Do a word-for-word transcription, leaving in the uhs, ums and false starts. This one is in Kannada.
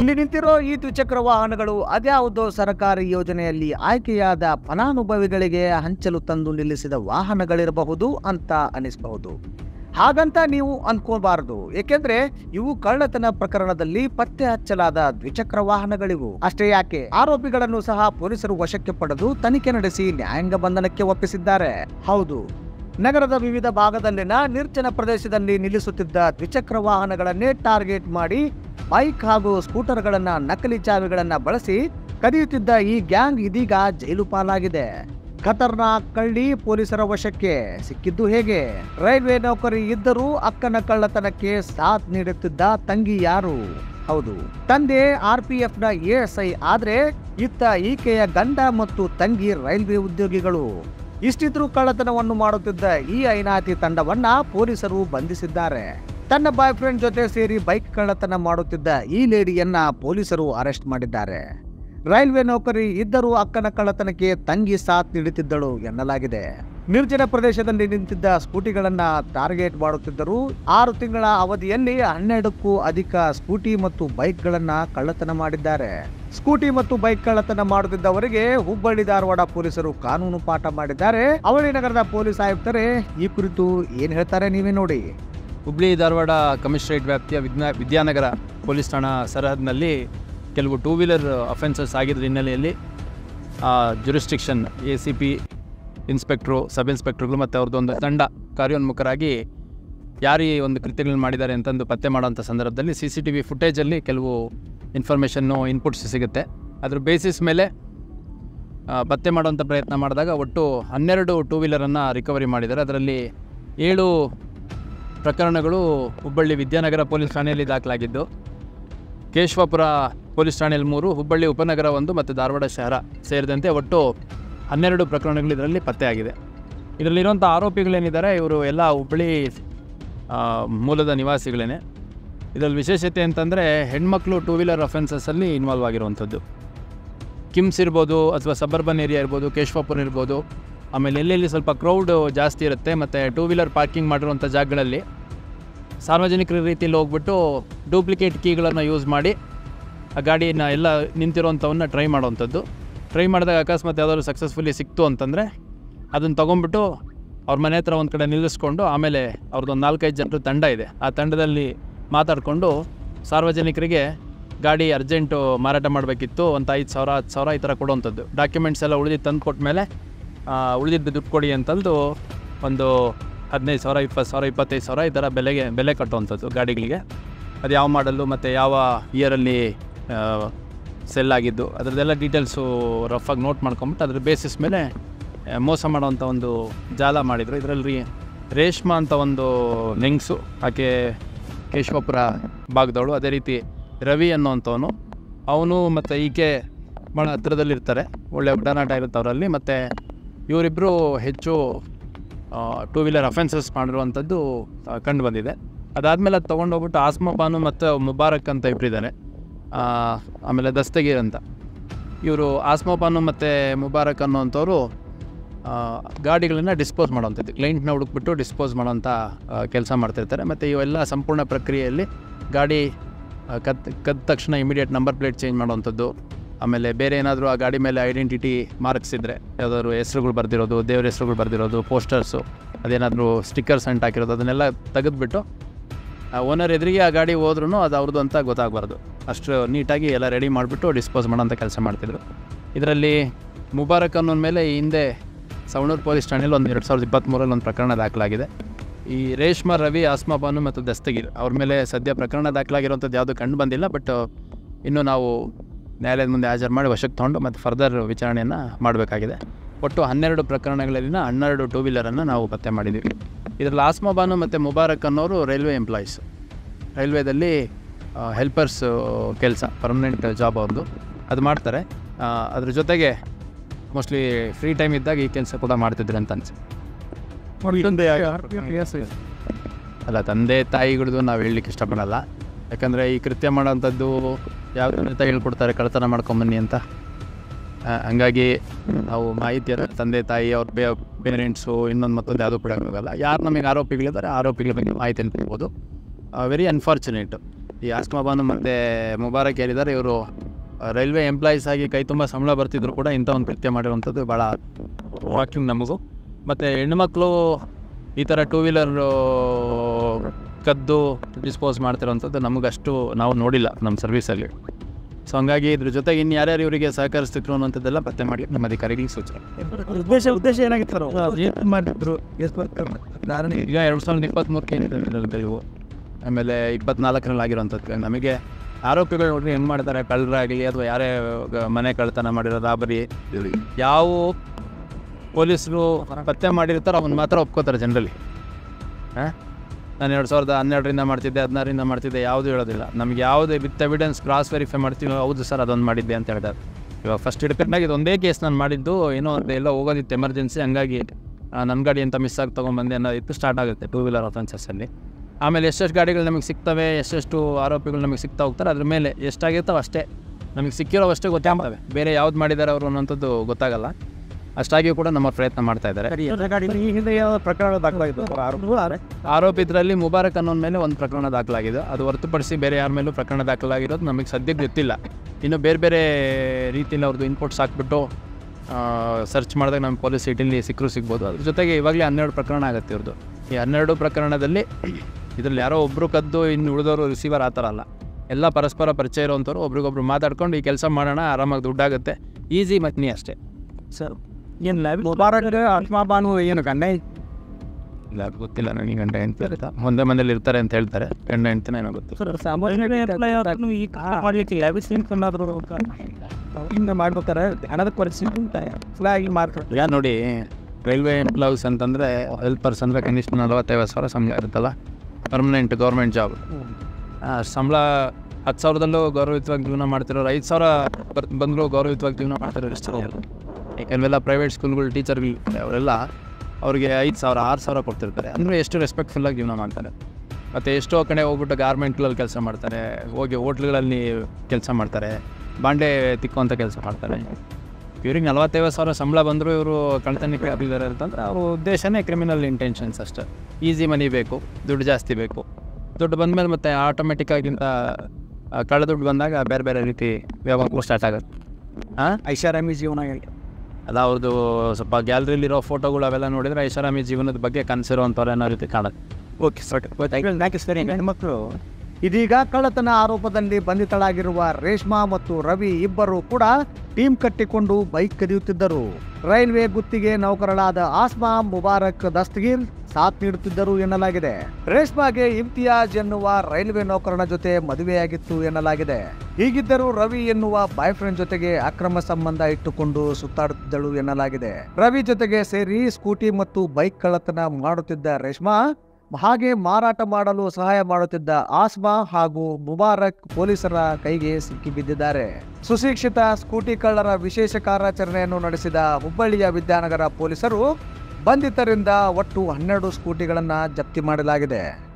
ಇಲ್ಲಿ ನಿಂತಿರೋ ಈ ದ್ವಿಚಕ್ರ ವಾಹನಗಳು ಅದ್ಯಾವುದೋ ಸರ್ಕಾರಿ ಯೋಜನೆಯಲ್ಲಿ ಆಯ್ಕೆಯಾದ ಫಲಾನುಭವಿಗಳಿಗೆ ಹಂಚಲು ತಂದು ನಿಲ್ಲಿಸಿದ ವಾಹನಗಳಿರಬಹುದು ಅಂತ ಅನಿಸಬಹುದು. ಹಾಗಂತ ನೀವು ಅನ್ಕೋಬಾರದು, ಏಕೆಂದ್ರೆ ಇವು ಕಳ್ಳತನ ಪ್ರಕರಣದಲ್ಲಿ ಪತ್ತೆ ಹಚ್ಚಲಾದ ದ್ವಿಚಕ್ರ ವಾಹನಗಳಿವು. ಅಷ್ಟೇ ಯಾಕೆ, ಆರೋಪಿಗಳನ್ನು ಸಹ ಪೊಲೀಸರು ವಶಕ್ಕೆ ಪಡೆದು ತನಿಖೆ ನಡೆಸಿ ನ್ಯಾಯಾಂಗ ಬಂಧನಕ್ಕೆ ಒಪ್ಪಿಸಿದ್ದಾರೆ. ಹೌದು, ನಗರದ ವಿವಿಧ ಭಾಗದಲ್ಲಿನ ನಿರ್ಜನ ಪ್ರದೇಶದಲ್ಲಿ ನಿಲ್ಲಿಸುತ್ತಿದ್ದ ದ್ವಿಚಕ್ರ ವಾಹನಗಳನ್ನೇ ಟಾರ್ಗೆಟ್ ಮಾಡಿ ಬೈಕ್ ಹಾಗೂ ಸ್ಕೂಟರ್ಗಳನ್ನ ನಕಲಿ ಚಾವಿಗಳನ್ನ ಬಳಸಿ ಕದಿಯುತ್ತಿದ್ದ ಈ ಗ್ಯಾಂಗ್ ಇದೀಗ ಜೈಲು ಪಾಲಾಗಿದೆ. ಖತರ್ನಾಕ್ ಕಳ್ಳಿ ಪೊಲೀಸರ ವಶಕ್ಕೆ ಸಿಕ್ಕಿದ್ದು ಹೇಗೆ? ರೈಲ್ವೆ ನೌಕರಿ ಇದ್ದರೂ ಅಕ್ಕನ ಕಳ್ಳತನಕ್ಕೆ ಸಾಥ್ ನೀಡುತ್ತಿದ್ದ ತಂಗಿ ಯಾರು? ಹೌದು, ತಂದೆ ಆರ್ ಪಿ ಎಫ್ ನ ಎ ಎಸ್ ಐ ಆದ್ರೆ ಇತ್ತ ಈಕೆಯ ಗಂಡ ಮತ್ತು ತಂಗಿ ರೈಲ್ವೆ ಉದ್ಯೋಗಿಗಳು. ಇಷ್ಟಿದ್ರೂ ಕಳ್ಳತನವನ್ನು ಮಾಡುತ್ತಿದ್ದ ಈ ಐನಾತಿ ತಂಡವನ್ನ ಪೊಲೀಸರು ಬಂಧಿಸಿದ್ದಾರೆ. ತನ್ನ ಬಾಯ್ ಫ್ರೆಂಡ್ ಜೊತೆ ಸೇರಿ ಬೈಕ್ ಕಳ್ಳತನ ಮಾಡುತ್ತಿದ್ದ ಈ ಲೇಡಿಯನ್ನ ಪೊಲೀಸರು ಅರೆಸ್ಟ್ ಮಾಡಿದ್ದಾರೆ. ರೈಲ್ವೆ ನೌಕರಿ ಇದ್ದರೂ ಅಕ್ಕನ ಕಳ್ಳತನಕ್ಕೆ ತಂಗಿ ಸಾಥ್ ನೀಡುತ್ತಿದ್ದಳು ಎನ್ನಲಾಗಿದೆ. ನಿರ್ಜನ ಪ್ರದೇಶದಲ್ಲಿ ನಿಂತಿದ್ದ ಸ್ಕೂಟಿಗಳನ್ನ ಟಾರ್ಗೆಟ್ ಮಾಡುತ್ತಿದ್ದರು. ಆರು ತಿಂಗಳ ಅವಧಿಯಲ್ಲಿ ಹನ್ನೆರಡಕ್ಕೂ ಅಧಿಕ ಸ್ಕೂಟಿ ಮತ್ತು ಬೈಕ್ಗಳನ್ನ ಕಳ್ಳತನ ಮಾಡಿದ್ದಾರೆ. ಸ್ಕೂಟಿ ಮತ್ತು ಬೈಕ್ ಕಳ್ಳತನ ಮಾಡುತ್ತಿದ್ದವರಿಗೆ ಹುಬ್ಬಳ್ಳಿ ಧಾರವಾಡ ಪೊಲೀಸರು ಕಾನೂನು ಪಾಠ ಮಾಡಿದ್ದಾರೆ. ಅವಳಿ ನಗರದ ಪೊಲೀಸ್ ಆಯುಕ್ತರೇ ಈ ಕುರಿತು ಏನ್ ಹೇಳ್ತಾರೆ ನೀವೇ ನೋಡಿ. ಹುಬ್ಬಳ್ಳಿ ಧಾರವಾಡ ಕಮಿಷನರೇಟ್ ವ್ಯಾಪ್ತಿಯ ವಿದ್ಯಾ ವಿದ್ಯಾನಗರ ಪೊಲೀಸ್ ಠಾಣಾ ಸರಹದ್ನಲ್ಲಿ ಕೆಲವು ಟೂ ವೀಲರ್ ಅಫೆನ್ಸಸ್ ಆಗಿದ್ದ ಹಿನ್ನೆಲೆಯಲ್ಲಿ jurisdiction A C P inspector, sub ಇನ್ಸ್ಪೆಕ್ಟ್ರುಗಳು ಮತ್ತು ಅವ್ರದ್ದೊಂದು ತಂಡ ಕಾರ್ಯೋನ್ಮುಖರಾಗಿ ಯಾರು ಈ ಒಂದು ಕೃತ್ಯಗಳನ್ನು ಮಾಡಿದ್ದಾರೆ ಅಂತಂದು ಪತ್ತೆ ಮಾಡೋಂಥ ಸಂದರ್ಭದಲ್ಲಿ ಸಿ ಸಿ ಟಿ ವಿ ಫುಟೇಜಲ್ಲಿ ಕೆಲವು ಇನ್ಫಾರ್ಮೇಷನ್ನು ಇನ್ಪುಟ್ಸ್ ಸಿಗುತ್ತೆ. ಅದ್ರ ಬೇಸಿಸ್ ಮೇಲೆ ಪತ್ತೆ ಮಾಡೋಂಥ ಪ್ರಯತ್ನ ಮಾಡಿದಾಗ ಒಟ್ಟು ಹನ್ನೆರಡು ಟೂ ವೀಲರನ್ನು ರಿಕವರಿ ಮಾಡಿದ್ದಾರೆ. ಅದರಲ್ಲಿ ಏಳು ಪ್ರಕರಣಗಳು ಹುಬ್ಬಳ್ಳಿ ವಿದ್ಯಾನಗರ ಪೊಲೀಸ್ ಠಾಣೆಯಲ್ಲಿ ದಾಖಲಾಗಿದ್ದು, ಕೇಶವಾಪುರ ಪೊಲೀಸ್ ಠಾಣೆಯಲ್ಲಿ ಮೂರು, ಹುಬ್ಬಳ್ಳಿ ಉಪನಗರ ಒಂದು ಮತ್ತು ಧಾರವಾಡ ಶಹರ ಸೇರಿದಂತೆ ಒಟ್ಟು ಹನ್ನೆರಡು ಪ್ರಕರಣಗಳು ಇದರಲ್ಲಿ ಪತ್ತೆಯಾಗಿದೆ. ಇದರಲ್ಲಿರುವಂಥ ಆರೋಪಿಗಳೇನಿದ್ದಾರೆ ಇವರು ಎಲ್ಲ ಹುಬ್ಬಳ್ಳಿ ಮೂಲದ ನಿವಾಸಿಗಳೇ. ಇದರಲ್ಲಿ ವಿಶೇಷತೆ ಅಂತಂದರೆ ಹೆಣ್ಮಕ್ಳು ಟೂ ವೀಲರ್ ಅಫೆನ್ಸಸ್ಸಲ್ಲಿ ಇನ್ವಾಲ್ವ್ ಆಗಿರುವಂಥದ್ದು. ಕಿಮ್ಸ್ ಇರ್ಬೋದು ಅಥವಾ ಸಬರ್ಬನ್ ಏರಿಯಾ ಇರ್ಬೋದು, ಕೇಶವಾಪುರ ಇರ್ಬೋದು, ಆಮೇಲೆ ಎಲ್ಲೆಲ್ಲಿ ಸ್ವಲ್ಪ ಕ್ರೌಡು ಜಾಸ್ತಿ ಇರುತ್ತೆ ಮತ್ತು ಟೂ ವೀಲರ್ ಪಾರ್ಕಿಂಗ್ ಮಾಡಿರುವಂಥ ಜಾಗಗಳಲ್ಲಿ ಸಾರ್ವಜನಿಕರ ರೀತಿಯಲ್ಲಿ ಹೋಗ್ಬಿಟ್ಟು ಡೂಪ್ಲಿಕೇಟ್ ಕೀಗಳನ್ನು ಯೂಸ್ ಮಾಡಿ ಆ ಗಾಡಿನ ಎಲ್ಲ ನಿಂತಿರೋವಂಥವನ್ನ ಟ್ರೈ ಮಾಡೋವಂಥದ್ದು. ಟ್ರೈ ಮಾಡಿದಾಗ ಅಕಸ್ಮಾತ್ ಯಾವುದಾದ್ರು ಸಕ್ಸಸ್ಫುಲಿ ಸಿಕ್ತು ಅಂತಂದರೆ ಅದನ್ನು ತೊಗೊಂಡ್ಬಿಟ್ಟು ಅವ್ರ ಮನೆ ಹತ್ರ ಒಂದು ಕಡೆ ನಿಲ್ಲಿಸ್ಕೊಂಡು ಆಮೇಲೆ ಅವ್ರದ್ದೊಂದು ನಾಲ್ಕೈದು ಜನರ ತಂಡ ಇದೆ, ಆ ತಂಡದಲ್ಲಿ ಮಾತಾಡಿಕೊಂಡು ಸಾರ್ವಜನಿಕರಿಗೆ ಗಾಡಿ ಅರ್ಜೆಂಟು ಮಾರಾಟ ಮಾಡಬೇಕಿತ್ತು, ಒಂದು ಐದು ಸಾವಿರ ಹತ್ತು ಸಾವಿರ ಈ ಥರ ಕೊಡುವಂಥದ್ದು. ಡಾಕ್ಯುಮೆಂಟ್ಸ್ ಎಲ್ಲ ಉಳಿದಿದ್ದು ತಂದು ಕೊಟ್ಟ ಮೇಲೆ ಉಳಿದಿದ್ದು ದುಡ್ಡು ಕೊಡಿ ಅಂತಂದು ಒಂದು ಹದಿನೈದು ಸಾವಿರ ಇಪ್ಪತ್ತು ಸಾವಿರ ಇಪ್ಪತ್ತೈದು ಸಾವಿರ ಈ ಥರ ಬೆಲೆಗೆ ಬೆಲೆ ಕಟ್ಟುವಂಥದ್ದು ಗಾಡಿಗಳಿಗೆ. ಅದು ಯಾವ ಮಾಡಲು ಮತ್ತು ಯಾವ ಇಯರಲ್ಲಿ ಸೆಲ್ ಆಗಿದ್ದು ಅದರದ್ದೆಲ್ಲ ಡೀಟೇಲ್ಸು ರಫಾಗಿ ನೋಟ್ ಮಾಡ್ಕೊಂಬಿಟ್ಟು ಅದ್ರ ಬೇಸಿಸ್ ಮೇಲೆ ಮೋಸ ಮಾಡೋವಂಥ ಒಂದು ಜಾಲ ಮಾಡಿದರು. ಇದರಲ್ಲಿ ರೇಷ್ಮಾ ಅಂತ ಒಂದು ನೆಂಗ್ಸು, ಆಕೆ ಕೇಶವಾಪುರ ಭಾಗದವಳು. ಅದೇ ರೀತಿ ರವಿ ಅನ್ನೋವಂಥವನು, ಅವನು ಮತ್ತು ಈಕೆ ಭಾಳ ಹತ್ರದಲ್ಲಿರ್ತಾರೆ, ಒಳ್ಳೆಯ ಒಡನಾಟ ಇರುತ್ತೆ ಅವರಲ್ಲಿ. ಮತ್ತು ಇವರಿಬ್ಬರು ಹೆಚ್ಚು ಟೂ ವೀಲರ್ ಅಫೆನ್ಸಸ್ ಮಾಡಿರುವಂಥದ್ದು ಕಂಡು ಬಂದಿದೆ. ಅದಾದಮೇಲೆ ಅದು ತೊಗೊಂಡೋಗ್ಬಿಟ್ಟು ಆಸ್ಮಾ ಬಾನು ಮತ್ತು ಮುಬಾರಕ್ ಅಂತ ಇಬ್ಬರಿದ್ದಾರೆ, ಆಮೇಲೆ ದಸ್ತಗೀರ್ ಅಂತ. ಇವರು ಆಸ್ಮಾ ಬಾನು ಮತ್ತು ಮುಬಾರಕ್ ಅನ್ನೋವಂಥವ್ರು ಗಾಡಿಗಳನ್ನು ಡಿಸ್ಪೋಸ್ ಮಾಡೋವಂಥದ್ದು, ಕ್ಲೈಂಟ್ನ ಹುಡುಕ್ಬಿಟ್ಟು ಡಿಸ್ಪೋಸ್ ಮಾಡೋವಂಥ ಕೆಲಸ ಮಾಡ್ತಿರ್ತಾರೆ. ಮತ್ತು ಇವೆಲ್ಲ ಸಂಪೂರ್ಣ ಪ್ರಕ್ರಿಯೆಯಲ್ಲಿ ಗಾಡಿ ಕತ್ ಕದ್ದ ತಕ್ಷಣ ಇಮಿಡಿಯೇಟ್ ನಂಬರ್ ಪ್ಲೇಟ್ ಚೇಂಜ್ ಮಾಡೋವಂಥದ್ದು, ಆಮೇಲೆ ಬೇರೆ ಏನಾದರೂ ಆ ಗಾಡಿ ಮೇಲೆ ಐಡೆಂಟಿಟಿ ಮಾರ್ಕ್ಸ್ ಇದ್ದರೆ ಯಾವುದಾದ್ರು ಹೆಸ್ರುಗಳು ಬರೆದಿರೋದು, ದೇವ್ರ ಹೆಸ್ರುಗಳು ಬರೆದಿರೋದು, ಪೋಸ್ಟರ್ಸು, ಅದೇನಾದರೂ ಸ್ಟಿಕ್ಕರ್ಸ್ ಅಂಟ್ ಹಾಕಿರೋದು ಅದನ್ನೆಲ್ಲ ತೆಗೆದುಬಿಟ್ಟು ಓನರ್ ಎದುರಿಗೆ ಆ ಗಾಡಿ ಹೋದ್ರೂ ಅದು ಅವ್ರದ್ದು ಅಂತ ಗೊತ್ತಾಗಬಾರ್ದು, ಅಷ್ಟು ನೀಟಾಗಿ ಎಲ್ಲ ರೆಡಿ ಮಾಡಿಬಿಟ್ಟು ಡಿಸ್ಪೋಸ್ ಮಾಡೋಂಥ ಕೆಲಸ ಮಾಡ್ತಿದ್ರು. ಇದರಲ್ಲಿ ಮುಬಾರಕ್ ಅನ್ನೋ ಮೇಲೆ ಹಿಂದೆ ಸವಣೂರು ಪೊಲೀಸ್ ಠಾಣೆಯಲ್ಲಿ ಒಂದು ಎರಡು ಸಾವಿರದ ಇಪ್ಪತ್ತ್ಮೂರಲ್ಲಿ ಒಂದು ಪ್ರಕರಣ ದಾಖಲಾಗಿದೆ. ಈ ರೇಷ್ಮಾ, ರವಿ, ಆಸ್ಮಾ ಬಾನು ಮತ್ತು ದಸ್ತಗೀರ್ ಅವ್ರ ಮೇಲೆ ಸದ್ಯ ಪ್ರಕರಣ ದಾಖಲಾಗಿರುವಂಥದ್ದು ಯಾವುದೂ ಕಂಡು ಬಂದಿಲ್ಲ. ಬಟ್ ಇನ್ನೂ ನಾವು ನ್ಯಾಯಾಲಯದ ಮುಂದೆ ಹಾಜರು ಮಾಡಿ ವಶಕ್ಕೆ ತೊಗೊಂಡು ಮತ್ತು ಫರ್ದರ್ ವಿಚಾರಣೆಯನ್ನು ಮಾಡಬೇಕಾಗಿದೆ. ಒಟ್ಟು ಹನ್ನೆರಡು ಪ್ರಕರಣಗಳಲ್ಲಿನ ಹನ್ನೆರಡು ಟೂ ವೀಲರನ್ನು ನಾವು ಪತ್ತೆ ಮಾಡಿದ್ದೀವಿ. ಇದರಲ್ಲಿ ಆಸ್ಮಾ ಬಾನು ಮತ್ತು ಮುಬಾರಕ್ ಅನ್ನೋರು ರೈಲ್ವೆ ಎಂಪ್ಲಾಯೀಸ್, ರೈಲ್ವೇದಲ್ಲಿ ಹೆಲ್ಪರ್ಸ್ ಕೆಲಸ, ಪರ್ಮನೆಂಟ್ ಜಾಬ್ ಅವ್ರದ್ದು, ಅದು ಮಾಡ್ತಾರೆ. ಅದ್ರ ಜೊತೆಗೆ ಮೋಸ್ಟ್ಲಿ ಫ್ರೀ ಟೈಮ್ ಇದ್ದಾಗ ಈ ಕೆಲಸ ಕೂಡ ಮಾಡ್ತಿದ್ರು ಅಂತ ಅನಿಸುತ್ತೆ. ಅಲ್ಲ, ತಂದೆ ತಾಯಿಗಳದ್ದು ನಾವು ಹೇಳಲಿಕ್ಕೆ ಇಷ್ಟಪಡಲ್ಲ, ಯಾಕಂದರೆ ಈ ಕೃತ್ಯ ಮಾಡೋಂಥದ್ದು ಯಾವ ಅಂತ ಹೇಳ್ಕೊಡ್ತಾರೆ, ಕಳ್ತನ ಮಾಡ್ಕೊಂಬನ್ನಿ ಅಂತ. ಹಂಗಾಗಿ ನಾವು ಮಾಹಿತಿಯನ್ನು ತಂದೆ ತಾಯಿ ಅವ್ರ ಪೇ ಪೇರೆಂಟ್ಸು ಇನ್ನೊಂದು ಮತ್ತೊಂದು ಯಾವುದೂ ಕೊಡೋಕ್ಕಾಗಲ್ಲ. ಯಾರು ನಮಗೆ ಆರೋಪಿಗಳಿದ್ದಾರೆ ಆರೋಪಿಗಳ ಬಗ್ಗೆ ಮಾಹಿತಿಯನ್ನು ಕೊಡ್ಬೋದು. Very unfortunate. ಈ ಆಸ್ಮಾ ಬಾನು ಮತ್ತು ಮುಬಾರಕ್ ಏರಿದ್ದಾರೆ, ಇವರು ರೈಲ್ವೆ ಎಂಪ್ಲಾಯೀಸ್ ಆಗಿ ಕೈ ತುಂಬ ಸಂಬಳ ಬರ್ತಿದ್ರು ಕೂಡ ಇಂಥ ಒಂದು ಕೃತ್ಯ ಮಾಡಿರುವಂಥದ್ದು ಭಾಳ ವಾಕಿಂಗ್ ನಮಗೂ. ಮತ್ತು ಹೆಣ್ಮಕ್ಳು ಈ ಥರ ಟೂ ವೀಲರ್ ಕದ್ದು ಡಿಸ್ಪೋಸ್ ಮಾಡ್ತಿರೋವಂಥದ್ದು ನಮಗಷ್ಟು ನಾವು ನೋಡಿಲ್ಲ ನಮ್ಮ ಸರ್ವೀಸಲ್ಲಿ. ಸೊ ಹಂಗಾಗಿ ಇದ್ರ ಜೊತೆಗೆ ಇನ್ನು ಯಾರ್ಯಾರು ಇವರಿಗೆ ಸಹಕರಿಸ್ತಿದ್ರು ಅನ್ನೋಂಥದ್ದೆಲ್ಲ ಪತ್ತೆ ಮಾಡಿ ನಮ್ಮ ಅಧಿಕಾರಿಗಳಿಗೆ ಸೂಚನೆ. ಉದ್ದೇಶ ಉದ್ದೇಶ ಏನಾಗಿತ್ತು ಏನು ಮಾಡಿದ್ರು? ಈಗ ಎರಡು ಸಾವಿರದ ಇಪ್ಪತ್ತ್ಮೂರಕ್ಕೆ ಇವು ಆಮೇಲೆ ಇಪ್ಪತ್ನಾಲ್ಕರಲ್ಲಿ ಆಗಿರೋಂಥದ್ದು. ನಮಗೆ ಆರೋಪಿಗಳು ನೋಡ್ರಿ ಹೆಂಗೆ ಮಾಡ್ತಾರೆ, ಕಳ್ಳರಾಗಲಿ ಅಥವಾ ಯಾರೇ ಮನೆ ಕಳ್ಳತನ ಮಾಡಿರೋ ರಾಬರಿ, ಯಾವ ಪೊಲೀಸರು ಪತ್ತೆ ಮಾಡಿರ್ತಾರೋ ಅವನ್ನ ಮಾತ್ರ ಒಪ್ಕೋತಾರೆ ಜನರಲಿ. ಹಾಂ, ನಾನು ಎರಡು ಸಾವಿರದ ಹನ್ನೆರಡರಿಂದ ಮಾಡ್ತಿದ್ದೆ, ಹದಿನಾರರಿಂದ ಮಾಡ್ತಿದ್ದೆ, ಯಾವುದೂ ಹೇಳೋದಿಲ್ಲ. ನಮ್ಗೆ ಯಾವುದೇ ವಿತ್ ಎವಿಡೆನ್ಸ್ ಕ್ರಾಸ್ ವೆರಿಫೈ ಮಾಡ್ತೀವಿ, ಹೌದು ಸರ್ ಅದೊಂದು ಮಾಡಿದ್ದೆ ಅಂತ ಹೇಳ್ತಾರೆ. ಇವಾಗ ಫಸ್ಟ್ ಹಿಡ್ಕೊಂಡಾಗ ಇದು ಒಂದೇ ಕೇಸ್ ನಾನು ಮಾಡಿದ್ದು, ಏನೋ ಅಂತ ಎಲ್ಲ ಹೋಗೋದಿತ್ತು ಎಮರ್ಜೆನ್ಸಿ, ಹಂಗಾಗಿ ನನ್ನ ಗಾಡಿ ಅಂತ ಮಿಸ್ ಆಗಿ ತೊಗೊಂಬಂದೆ ಅನ್ನೋದಿತ್ತು ಸ್ಟಾರ್ಟ್ ಆಗುತ್ತೆ ಟೂ ವೀಲರ್ ಅಫೆನ್ಸಸ್ಸಲ್ಲಿ. ಆಮೇಲೆ ಎಷ್ಟೆಷ್ಟು ಗಾಡಿಗಳು ನಮಗೆ ಸಿಗ್ತವೆ, ಎಷ್ಟೆಷ್ಟು ಆರೋಪಿಗಳು ನಮಗೆ ಸಿಗ್ತಾ ಹೋಗ್ತಾರೆ, ಅದ್ರ ಮೇಲೆ ಎಷ್ಟಾಗಿರ್ತಾವೆ ಅಷ್ಟೇ ನಮಗೆ ಸಿಕ್ಕಿರೋ ಅಷ್ಟೇ ಗೊತ್ತಾಗ್ತವೆ. ಬೇರೆ ಯಾವ್ದು ಮಾಡಿದ್ದಾರೆ ಅವರು ಅನ್ನೋಂಥದ್ದು ಗೊತ್ತಾಗಲ್ಲ. ಅಷ್ಟಾಗಿಯೂ ಕೂಡ ನಮ್ಮ ಪ್ರಯತ್ನ ಮಾಡ್ತಾ ಇದ್ದಾರೆ. ಪ್ರಕರಣ ದಾಖಲಾಗಿದ್ದು ಆರೋಪಿತರಲ್ಲಿ ಮುಬಾರಕ್ ಅನ್ನೋ ಮೇಲೆ ಒಂದು ಪ್ರಕರಣ ದಾಖಲಾಗಿದೆ. ಅದು ಹೊರತುಪಡಿಸಿ ಬೇರೆ ಯಾರ ಮೇಲೂ ಪ್ರಕರಣ ದಾಖಲಾಗಿರೋದು ನಮಗೆ ಸದ್ಯಕ್ಕೆ ಗೊತ್ತಿಲ್ಲ. ಇನ್ನು ಬೇರೆ ಬೇರೆ ರೀತಿಯಲ್ಲಿ ಅವ್ರದ್ದು ಇನ್ಪುಟ್ಸ್ ಹಾಕ್ಬಿಟ್ಟು ಸರ್ಚ್ ಮಾಡಿದಾಗ ನಮ್ಮ ಪೊಲೀಸ್ ಸಿಟಿಲಿ ಸಿಕ್ಕರು ಸಿಗ್ಬೋದು. ಅದ್ರ ಜೊತೆಗೆ ಇವಾಗಲೇ ಹನ್ನೆರಡು ಪ್ರಕರಣ ಆಗುತ್ತೆ ಇವ್ರದ್ದು. ಈ ಹನ್ನೆರಡು ಪ್ರಕರಣದಲ್ಲಿ ಇದರಲ್ಲಿ ಯಾರೋ ಒಬ್ಬರು ಕದ್ದು ಇನ್ನು ಉಳಿದವರು ರಿಸೀವರ್ ಆ ಥರ ಅಲ್ಲ, ಎಲ್ಲ ಪರಸ್ಪರ ಪರಿಚಯ ಇರೋವಂಥವ್ರು ಒಬ್ರಿಗೊಬ್ರು ಮಾತಾಡ್ಕೊಂಡು ಈ ಕೆಲಸ ಮಾಡೋಣ, ಆರಾಮಾಗಿ ದುಡ್ಡಾಗುತ್ತೆ, ಈಸಿ ಮತ್ನಿ ಅಷ್ಟೇ ಸರ್. ಏನು ಮುಬಾರಕ್ ಆಸ್ಮಾ ಬಾನು ಏನು ಗಂಡ ಇಲ್ಲ ಗೊತ್ತಿಲ್ಲ ನನಗೆ. ಗಂಡ ಹೆಂಡ್ತಿ ಇರ್ತಾ ಒಂದೇ ಮನೇಲಿ ಇರ್ತಾರೆ ಅಂತ ಹೇಳ್ತಾರೆ, ಗಂಡ ಹೆಂಡ್ತಿನ ಏನೋ ಗೊತ್ತು. ಈ ಮಾಡ್ಬೇಕಾರೆ ಹಣದ ಪರಿಸ್ಥಿತಿ ಮಾಡ್ತಾರೆ. ಈಗ ನೋಡಿ, ರೈಲ್ವೆ ಎಂಪ್ಲಾಯೀಸ್ ಅಂತಂದರೆ ಹೆಲ್ಪರ್ಸ್ ಅಂದರೆ ಕನಿಷ್ಠ ನಲವತ್ತೈವತ್ತು ಸಾವಿರ ಸಂಬಳ ಇರುತ್ತಲ್ಲ, ಪರ್ಮನೆಂಟ್ ಗೌರ್ಮೆಂಟ್ ಜಾಬ್. ಸಂಬಳ ಹತ್ತು ಸಾವಿರದಲ್ಲೂ ಗೌರವಯುತವಾಗಿ ಜೀವನ ಮಾಡ್ತಿರೋರು, ಐದು ಸಾವಿರ ಬರ್ ಬಂದರೂ ಗೌರವಯುತವಾಗಿ ಜೀವನ ಮಾಡ್ತಿರೋರು ಎಷ್ಟು ಜನ. ಕೆಲವೆಲ್ಲ ಪ್ರೈವೇಟ್ ಸ್ಕೂಲ್ಗಳು ಟೀಚರ್ಗಳು ಅವರೆಲ್ಲ ಅವ್ರಿಗೆ ಐದು ಸಾವಿರ ಆರು ಸಾವಿರ ಕೊಡ್ತಿರ್ತಾರೆ. ಅಂದರೆ ಎಷ್ಟು ರೆಸ್ಪೆಕ್ಟ್ಫುಲ್ಲಾಗಿ ಜೀವನ ಮಾಡ್ತಾರೆ. ಮತ್ತು ಎಷ್ಟೋ ಕಡೆ ಹೋಗ್ಬಿಟ್ಟು ಗಾರ್ಮೆಂಟ್ಗಳಲ್ಲಿ ಕೆಲಸ ಮಾಡ್ತಾರೆ, ಹೋಗಿ ಹೋಟ್ಲ್ಗಳಲ್ಲಿ ಕೆಲಸ ಮಾಡ್ತಾರೆ, ಬಾಂಡೆ ತಿಕ್ಕುವಂಥ ಕೆಲಸ ಮಾಡ್ತಾರೆ. ಇವ್ರಿಗೆ ನಲವತ್ತೈವತ್ತು ಸಾವಿರ ಸಂಬಳ ಬಂದರೂ ಇವರು ಕಳ್ತನಕ್ಕೆ ಆಗಿದ್ದಾರೆ ಅಂತಂದರೆ ಅವ್ರ ಉದ್ದೇಶನೇ ಕ್ರಿಮಿನಲ್ ಇಂಟೆನ್ಷನ್ಸ್ ಅಷ್ಟೇ. ಈಸಿ ಮನಿ ಬೇಕು, ದುಡ್ಡು ಜಾಸ್ತಿ ಬೇಕು. ದುಡ್ಡು ಬಂದಮೇಲೆ ಮತ್ತೆ ಆಟೋಮೆಟಿಕ್ಕಾಗಿಂತ ಕಳ್ಳ ದುಡ್ಡು ಬಂದಾಗ ಬೇರೆ ಬೇರೆ ರೀತಿ ವ್ಯವಹಾರ ಸ್ಟಾರ್ಟ್ ಆಗುತ್ತೆ. ಹಾಂ, ಐಷಾರಾಮಿ ಜೀವನ ಅಲ್ಲ ಅವ್ರದ್ದು ಸ್ವಲ್ಪ ಗ್ಯಾಲರಿಲಿರೋ ಫೋಟೋಗಳು ಅವೆಲ್ಲ ನೋಡಿದರೆ ಐಷಾರಾಮಿ ಜೀವನದ ಬಗ್ಗೆ ಕನಸಿರುವಂಥವ್ರು ಅನ್ನೋ ರೀತಿ ಕಾಣುತ್ತೆ. Okay sir, thank you sir. ಹೆಣ್ಮಕ್ಳು ಇದೀಗ ಕಳ್ಳತನ ಆರೋಪದಲ್ಲಿ ಬಂಧಿತಳಾಗಿರುವ ರೇಷ್ಮಾ ಮತ್ತು ರವಿ ಇಬ್ಬರು ಕೂಡ ಟೀಮ್ ಕಟ್ಟಿಕೊಂಡು ಬೈಕ್ ಕದಿಯುತ್ತಿದ್ದರು. ರೈಲ್ವೆ ಗುತ್ತಿಗೆ ನೌಕರರಾದ ಆಸ್ಮಾ, ಮುಬಾರಕ್ ದಸ್ತಗೀರ್ ಸಾಥ್ ನೀಡುತ್ತಿದ್ದರು ಎನ್ನಲಾಗಿದೆ. ರೇಷ್ಮಾಗೆ ಇಮ್ತಿಯಾಜ್ ಎನ್ನುವ ರೈಲ್ವೆ ನೌಕರನ ಜೊತೆ ಮದುವೆಯಾಗಿತ್ತು ಎನ್ನಲಾಗಿದೆ. ಹೀಗಿದ್ದರೂ ರವಿ ಎನ್ನುವ ಬಾಯ್ ಫ್ರೆಂಡ್ ಜೊತೆಗೆ ಅಕ್ರಮ ಸಂಬಂಧ ಇಟ್ಟುಕೊಂಡು ಸುತ್ತಾಡುತ್ತಿದ್ದಳು ಎನ್ನಲಾಗಿದೆ. ರವಿ ಜೊತೆಗೆ ಸೇರಿ ಸ್ಕೂಟಿ ಮತ್ತು ಬೈಕ್ ಕಳ್ಳತನ ಮಾಡುತ್ತಿದ್ದ ರೇಷ್ಮಾ, ಹಾಗೆ ಮಾರಾಟ ಮಾಡಲು ಸಹಾಯ ಮಾಡುತ್ತಿದ್ದ ಆಸ್ಮಾ ಹಾಗೂ ಮುಬಾರಕ್ ಪೊಲೀಸರ ಕೈಗೆ ಸಿಕ್ಕಿಬಿದ್ದಿದ್ದಾರೆ. ಸುಶಿಕ್ಷಿತ ಸ್ಕೂಟಿ ಕಳ್ಳರ ವಿಶೇಷ ಕಾರ್ಯಾಚರಣೆಯನ್ನು ನಡೆಸಿದ ಹುಬ್ಬಳ್ಳಿಯ ವಿದ್ಯಾನಗರ ಪೊಲೀಸರು ಬಂಧಿತರಿಂದ ಒಟ್ಟು ಹನ್ನೆರಡು ಸ್ಕೂಟಿಗಳನ್ನು ಜಪ್ತಿ ಮಾಡಲಾಗಿದೆ.